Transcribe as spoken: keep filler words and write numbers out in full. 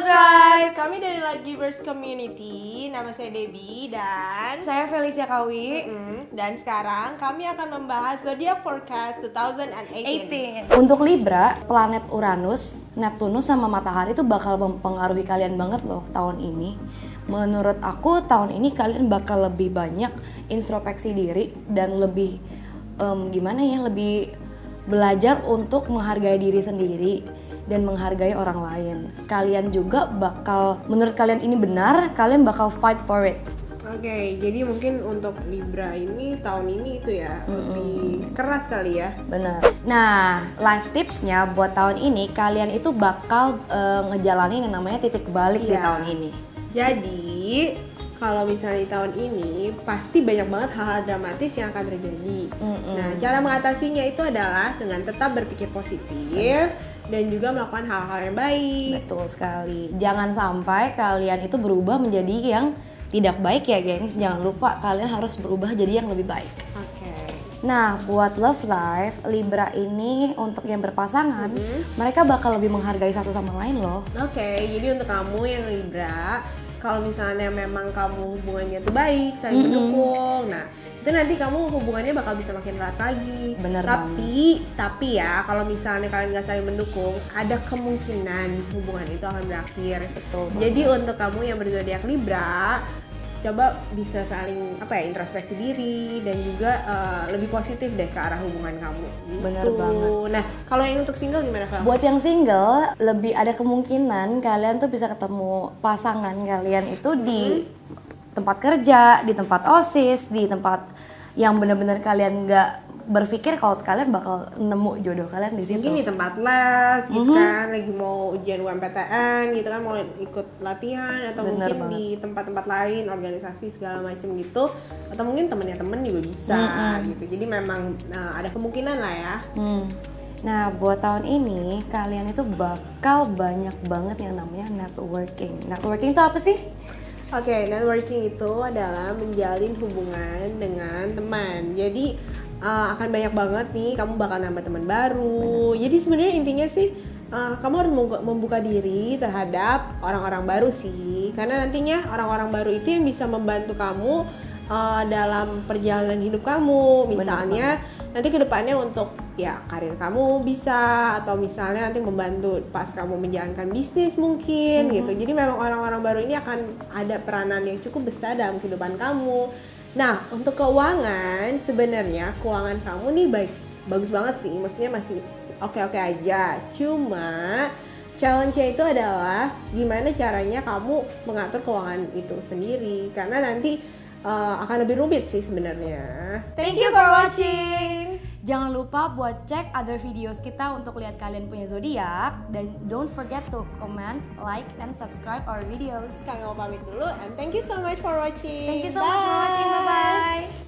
Tribes. Kami dari Lagivers Community. Nama saya Debbie dan saya Felicia Kawi. Mm-hmm. Dan sekarang kami akan membahas Zodiac Forecast dua ribu delapan belas. Untuk Libra, planet Uranus, Neptunus sama Matahari itu bakal mempengaruhi kalian banget loh tahun ini. Menurut aku tahun ini kalian bakal lebih banyak introspeksi diri dan lebih um, gimana ya, lebih belajar untuk menghargai diri sendiri dan menghargai orang lain. Kalian juga bakal, menurut kalian ini benar, kalian bakal fight for it. Oke, okay, jadi mungkin untuk Libra ini tahun ini itu ya mm-hmm. lebih keras kali ya. Bener. Nah, life tipsnya buat tahun ini kalian itu bakal uh, ngejalanin yang namanya titik balik yeah. di tahun ini. Jadi kalau misalnya di tahun ini pasti banyak banget hal-hal dramatis yang akan terjadi. Mm-hmm. Nah, cara mengatasinya itu adalah dengan tetap berpikir positif dan juga melakukan hal-hal yang baik. Betul sekali. Jangan sampai kalian itu berubah menjadi yang tidak baik ya, gengs. Jangan lupa kalian harus berubah jadi yang lebih baik. Oke. Okay. Nah, buat love life, Libra ini untuk yang berpasangan, mm-hmm. mereka bakal lebih menghargai satu sama lain loh. Oke, okay, jadi untuk kamu yang Libra, kalau misalnya memang kamu hubungannya tuh baik, saling mm-hmm. mendukung, nah itu nanti kamu hubungannya bakal bisa makin erat lagi. Bener tapi banget. tapi ya kalau misalnya kalian nggak saling mendukung, ada kemungkinan hubungan itu akan berakhir. Betul. Jadi banget. untuk kamu yang berzodiak Libra, coba bisa saling apa ya, introspeksi diri dan juga uh, lebih positif deh ke arah hubungan kamu. Gitu. Bener banget. Nah, kalau yang untuk single gimana, Kak? Buat yang single, lebih ada kemungkinan kalian tuh bisa ketemu pasangan kalian itu di hmm. tempat kerja, di tempat OSIS, di tempat yang benar-benar kalian nggak berpikir kalau kalian bakal nemu jodoh kalian di situ. Mungkin di tempat les gitu mm-hmm. kan, lagi mau ujian U M P T N gitu kan, mau ikut latihan atau Bener mungkin banget. di tempat-tempat lain, organisasi segala macam gitu, atau mungkin temennya temen juga bisa mm-hmm. gitu. Jadi memang uh, ada kemungkinan lah ya. Mm. Nah, buat tahun ini kalian itu bakal banyak banget yang namanya networking. Networking itu apa sih? Oke, okay, networking itu adalah menjalin hubungan dengan teman. Jadi uh, akan banyak banget nih, kamu bakal nambah teman baru. Bener. Jadi sebenarnya intinya sih uh, kamu harus membuka diri terhadap orang-orang baru sih. Karena nantinya orang-orang baru itu yang bisa membantu kamu uh, dalam perjalanan hidup kamu. Misalnya nanti kedepannya untuk ya karir kamu bisa, atau misalnya nanti membantu pas kamu menjalankan bisnis mungkin mm-hmm. gitu. Jadi memang orang-orang baru ini akan ada peranan yang cukup besar dalam kehidupan kamu. Nah, untuk keuangan sebenarnya keuangan kamu nih baik bagus banget sih, maksudnya masih oke-oke aja. Cuma challenge-nya itu adalah gimana caranya kamu mengatur keuangan itu sendiri, karena nanti Uh, akan lebih rumit sih sebenarnya. Thank you for watching. Jangan lupa buat cek other videos kita untuk lihat kalian punya zodiak, dan don't forget to comment, like, and subscribe our videos. Kami mau pamit dulu, and thank you so much for watching. Thank you so Bye. much for watching. Bye bye.